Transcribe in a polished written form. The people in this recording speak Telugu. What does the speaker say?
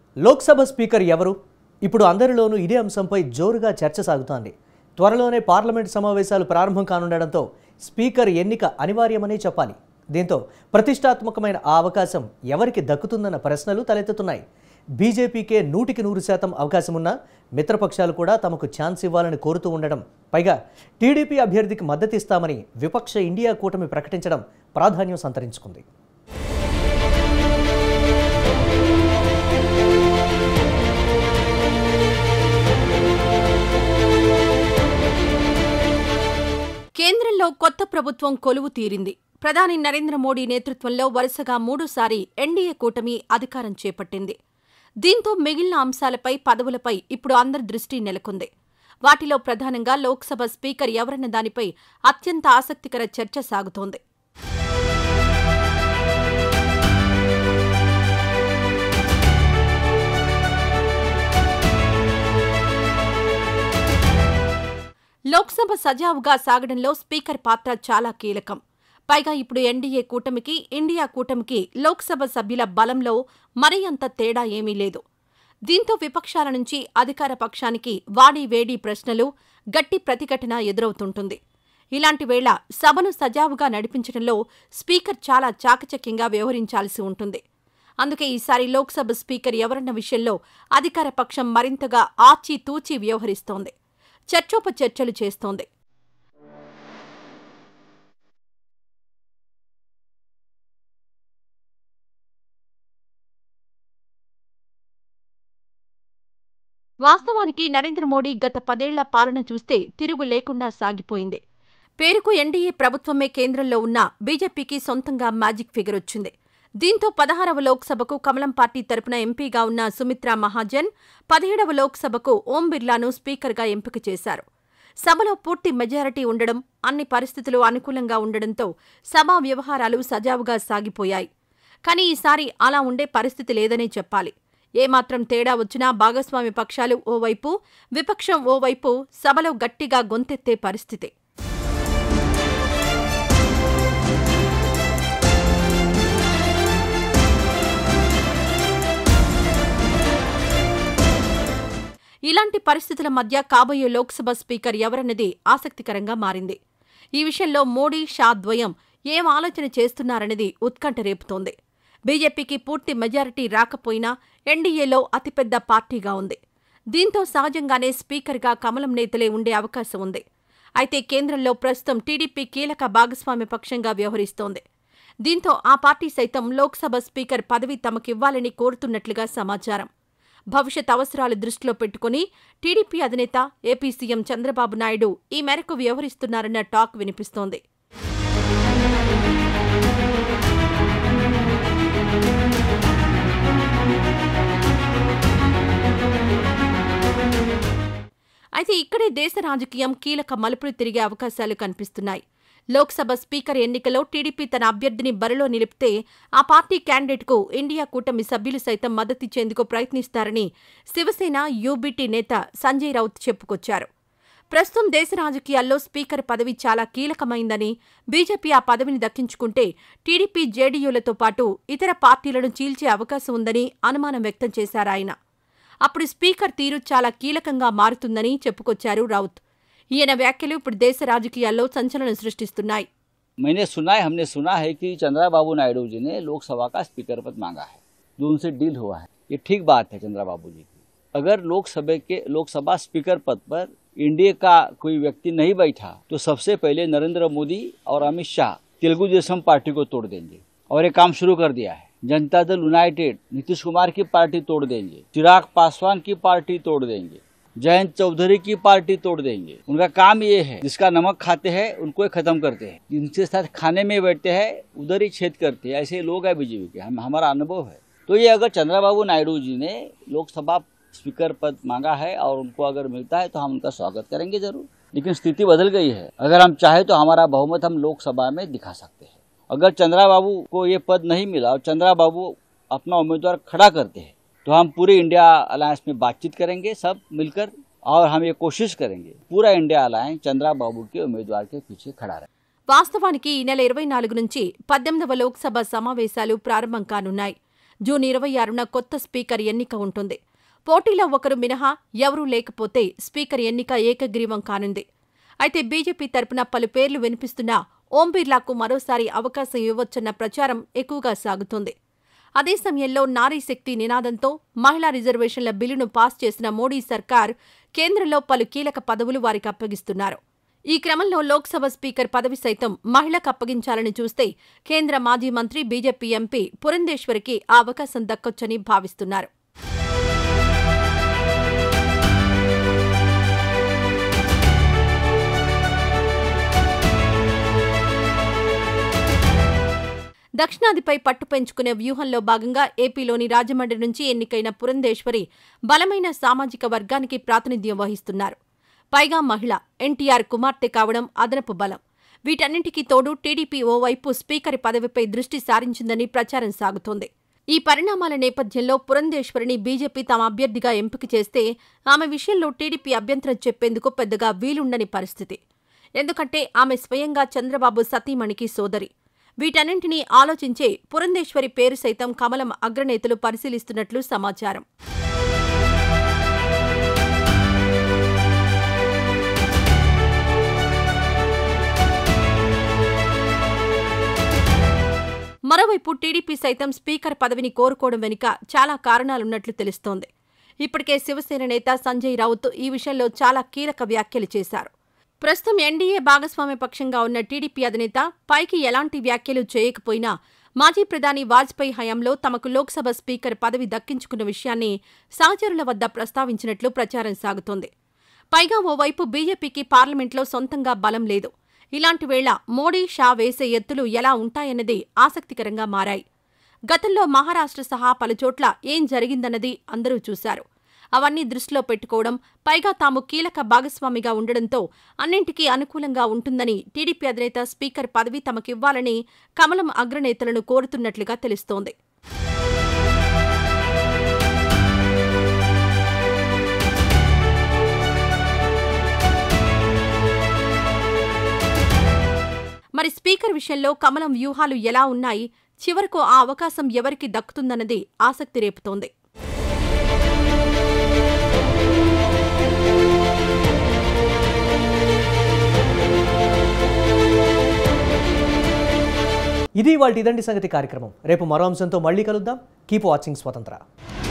లోక్సభ స్పీకర్ ఎవరు? ఇప్పుడు అందరిలోనూ ఇదే అంశంపై జోరుగా చర్చ సాగుతోంది. త్వరలోనే పార్లమెంట్ సమావేశాలు ప్రారంభం కానుండడంతో స్పీకర్ ఎన్నిక అనివార్యమనే చెప్పాలి. దీంతో ప్రతిష్టాత్మకమైన ఆ అవకాశం ఎవరికి దక్కుతుందన్న ప్రశ్నలు తలెత్తుతున్నాయి. బీజేపీకే 100% అవకాశం ఉన్నా మిత్రపక్షాలు కూడా తమకు ఛాన్స్ ఇవ్వాలని కోరుతూ ఉండడం, పైగా టీడీపీ అభ్యర్థికి మద్దతిస్తామని విపక్ష ఇండియా కూటమి ప్రకటించడం ప్రాధాన్యం సంతరించుకుంది. కేంద్రంలో కొత్త ప్రభుత్వం కొలువు తీరింది. ప్రధాని నరేంద్ర మోడీ నేతృత్వంలో వరుసగా 3సారి ఎన్డీఏ కూటమి అధికారం చేపట్టింది. దీంతో మిగిలిన అంశాలపై, పదవులపై ఇప్పుడు అందరి దృష్టి నెలకొంది. వాటిలో ప్రధానంగా లోక్సభ స్పీకర్ ఎవరన్న దానిపై అత్యంత ఆసక్తికర చర్చ సాగుతోంది. లోక్సభ సజావుగా సాగడంలో స్పీకర్ పాత్ర చాలా కీలకం. పైగా ఇప్పుడు ఎన్డీఏ కూటమికి, ఇండియా కూటమికి లోక్సభ సభ్యుల బలంలో మరీ అంత తేడా ఏమీ లేదు. దీంతో విపక్షాల నుంచి అధికార పక్షానికి వాడి వేడి ప్రశ్నలు, గట్టి ప్రతిఘటన ఎదురవుతుంటుంది. ఇలాంటి వేళ సభను సజావుగా నడిపించడంలో స్పీకర్ చాలా చాకచక్యంగా వ్యవహరించాల్సి ఉంటుంది. అందుకే ఈసారి లోక్సభ స్పీకర్ ఎవరన్న విషయంలో అధికార పక్షం మరింతగా ఆచితూచి వ్యవహరిస్తోంది, చర్చోపచర్చలు చేస్తోంది. వాస్తవానికి నరేంద్ర మోడీ గత 10 ఏళ్ల పాలన చూస్తే తిరుగు లేకుండా సాగిపోయింది. పేరుకు ఎన్డీఏ ప్రభుత్వమే కేంద్రంలో ఉన్న బీజేపీకి సొంతంగా మ్యాజిక్ ఫిగర్ వచ్చింది. దీంతో 16వ లోక్సభకు కమలం పార్టీ తరపున ఎంపీగా ఉన్న సుమిత్రా మహాజన్, 17వ లోక్సభకు ఓం బిర్లాను స్పీకర్గా ఎంపిక చేశారు. సభలో పూర్తి మెజారిటీ ఉండడం, అన్ని పరిస్థితులు అనుకూలంగా ఉండడంతో సభా వ్యవహారాలు సజావుగా సాగిపోయాయి. కానీ ఈసారి అలా ఉండే పరిస్థితి లేదనే చెప్పాలి. ఏమాత్రం తేడా వచ్చినా భాగస్వామి పక్షాలు ఓవైపు, విపక్షం ఓవైపు సభలో గట్టిగా గొంతెత్తే పరిస్థితి. ఇలాంటి పరిస్థితుల మధ్య కాబోయే లోక్సభ స్పీకర్ ఎవరన్నది ఆసక్తికరంగా మారింది. ఈ విషయంలో మోడీ, షా ద్వయం ఏం ఆలోచన చేస్తున్నారన్నది ఉత్కంఠ రేపుతోంది. బీజేపీకి పూర్తి మెజారిటీ రాకపోయినా ఎన్డీఏలో అతిపెద్ద పార్టీగా ఉంది. దీంతో సహజంగానే స్పీకర్గా కమలం నేతలే ఉండే అవకాశం ఉంది. అయితే కేంద్రంలో ప్రస్తుతం టీడీపీ కీలక భాగస్వామ్య పక్షంగా వ్యవహరిస్తోంది. దీంతో ఆ పార్టీ సైతం లోక్సభ స్పీకర్ పదవి తమకివ్వాలని కోరుతున్నట్లుగా సమాచారం. భవిష్యత్ అవసరాలు దృష్టిలో పెట్టుకుని టీడీపీ అధినేత, ఏపీ సీఎం చంద్రబాబు నాయుడు ఈ మేరకు వ్యవహరిస్తున్నారన్న టాక్ వినిపిస్తోంది. అయితే ఇక్కడే దేశ రాజకీయం కీలక మలుపులు తిరిగే అవకాశాలు కనిపిస్తున్నాయి. లోక్సభ స్పీకర్ ఎన్నికలో టీడీపీ తన అభ్యర్థిని బరిలో నిలిపితే ఆ పార్టీ క్యాండిడేట్కు ఇండియా కూటమి సభ్యులు సైతం మద్దతిచ్చేందుకు ప్రయత్నిస్తారని శివసేన యూబీటీ నేత సంజయ్ రౌత్ చెప్పుకొచ్చారు. ప్రస్తుతం దేశ రాజకీయాల్లో స్పీకర్ పదవి చాలా కీలకమైందని, బీజేపీ ఆ పదవిని దక్కించుకుంటే టీడీపీ, జేడీయూలతో పాటు ఇతర పార్టీలను చీల్చే అవకాశం ఉందని అనుమానం వ్యక్తం చేశారాయన. అప్పుడు స్పీకర్ తీరు చాలా కీలకంగా మారుతుందని చెప్పుకొచ్చారు రౌత్. ఈయన వ్యాఖ్యలు ఇప్పుడు దేశ రాజకీయాల్లో సంచలనం సృష్టిస్తున్నాయి. हमने सुना है कि चंद्रबाबू नायडू जी ने लोकसभा का स्पीकर पद मांगा है, जो उनसे डील हुआ है. ये ठीक बात है चंद्रबाबू जी की. अगर लोकसभा स्पीकर पद पर एनडीए का कोई व्यक्ति नहीं बैठा तो सबसे पहले नरेंद्र मोदी और अमित शाह तेलुगु देशम पार्टी को तोड़ देंगे और ये काम शुरू कर दिया है. जनता दल यूनाइटेड नीतीश कुमार की पार्टी तोड़ देंगे, चिराग पासवान की पार्टी तोड़ देंगे, जयंत चौधरी की पार्टी तोड़ देंगे. उनका काम ये है, जिसका नमक खाते हैं उनको खत्म करते हैं, जिनके साथ खाने में बैठते हैं उधर ही छेद करते हैं. ऐसे लोग हैं बीजेपी के, हमारा अनुभव है. तो ये अगर चंद्रबाबू नायडू जी ने लोकसभा स्पीकर पद मांगा है और उनको अगर मिलता है तो हम उनका स्वागत करेंगे जरूर. लेकिन स्थिति बदल गई है. अगर हम चाहे तो हमारा बहुमत हम लोकसभा में दिखा सकते हैं. अगर चंद्रबाबू को ये पद नहीं मिला और चंद्रबाबू अपना उम्मीदवार खड़ा करते हैं तो हम पूरे इंडिया अलायंस में बातचीत करेंगे सब मिलकर, और हम ये कोशिश करेंगे पूरा इंडिया अलायंस चंद्रबाबू के उम्मीदवार के पीछे खड़ा रहे. వాస్తవానికి ఈ నెల 24 నుంచి 18వ లోక్సభ సమావేశాలు ప్రారంభం కానున్నాయి. జూన్ 26న కొత్త స్పీకర్ ఎన్నిక ఉంటుంది. పోటీలో ఒకరు మినహా ఎవరూ లేకపోతే స్పీకర్ ఎన్నిక ఏకగ్రీవం కానుంది. అయితే బీజేపీ తరపున పలు పేర్లు వినిపిస్తున్నా ఓం బిర్లాకు మరోసారి అవకాశం ఇవ్వొచ్చన్న ప్రచారం ఎక్కువగా సాగుతోంది. అదే సమయంలో నారీ శక్తి నినాదంతో మహిళా రిజర్వేషన్ల బిల్లును పాస్ చేసిన మోడీ సర్కార్ కేంద్రంలో పలు కీలక పదవులు వారికి అప్పగిస్తున్నారు. ఈ క్రమంలో లోక్సభ స్పీకర్ పదవి సైతం మహిళకు అప్పగించాలని చూస్తే కేంద్ర మాజీ మంత్రి బీజేపీ ఎంపీ పురంధేశ్వరికి ఆ అవకాశం దక్కొచ్చని భావిస్తున్నారు. దక్షిణాదిపై పట్టు పెంచుకునే వ్యూహంలో భాగంగా ఏపీలోని రాజమండ్రి నుంచి ఎన్నికైన పురంధేశ్వరి బలమైన సామాజిక వర్గానికి ప్రాతినిధ్యం వహిస్తున్నారు. పైగా మహిళ, ఎన్టీఆర్ కుమార్తె కావడం అదనపు బలం. వీటన్నింటికీ తోడు టీడీపీ ఓవైపు స్పీకర్ పదవిపై దృష్టి సారించిందని ప్రచారం సాగుతోంది. ఈ పరిణామాల నేపథ్యంలో పురంధేశ్వరిని బీజేపీ తమ అభ్యర్థిగా ఎంపిక చేస్తే ఆమె విషయంలో టీడీపీ అభ్యంతరం చెప్పేందుకు పెద్దగా వీలుండని పరిస్థితి. ఎందుకంటే ఆమె స్వయంగా చంద్రబాబు సతీమణికి సోదరి. వీటన్నింటినీ ఆలోచించే పురంధేశ్వరి పేరు సైతం కమలం అగ్రనేతలు పరిశీలిస్తున్నట్లు సమాచారం. మరోవైపు టీడీపీ సైతం స్పీకర్ పదవిని కోరుకోవడం వెనుక చాలా కారణాలున్నట్లు తెలుస్తోంది. ఇప్పటికే శివసేన నేత సంజయ్ రౌత్ ఈ విషయంలో చాలా కీలక వ్యాఖ్యలు చేశారు. ప్రస్తుతం ఎన్డీఏ భాగస్వామ్య పక్షంగా ఉన్న టీడీపీ అధినేత పైకి ఎలాంటి వ్యాఖ్యలు చేయకపోయినా మాజీ ప్రధాని వాజ్పేయి హయాంలో తమకు లోక్సభ స్పీకర్ పదవి దక్కించుకున్న విషయాన్ని సహచరుల వద్ద ప్రస్తావించినట్లు ప్రచారం సాగుతోంది. పైగా ఓవైపు బీజేపీకి పార్లమెంట్లో సొంతంగా బలం లేదు. ఇలాంటి వేళ మోడీ, షా వేసే ఎత్తులు ఎలా ఉంటాయన్నది ఆసక్తికరంగా మారాయి. గతంలో మహారాష్ట్ర సహా పలుచోట్ల ఏం జరిగిందన్నది అందరూ చూశారు. అవన్నీ దృష్టిలో పెట్టుకోవడం, పైగా తాము కీలక భాగస్వామిగా ఉండడంతో అన్నింటికీ అనుకూలంగా ఉంటుందని టీడీపీ అధినేత స్పీకర్ పదవి తమకివ్వాలని కమలం అగ్రనేతలను కోరుతున్నట్లుగా తెలుస్తోంది. మరి స్పీకర్ విషయంలో కమలం వ్యూహాలు ఎలా ఉన్నాయి, చివరకు ఆ అవకాశం ఎవరికి దక్కుతుందన్నది ఆసక్తి రేపుతోంది. ఇది ఇవాల్టి ఇదండి సంగతి కార్యక్రమం. రేపు మరో అంశంతో మళ్ళీ కలుద్దాం. కీప్ వాచింగ్ స్వతంత్ర.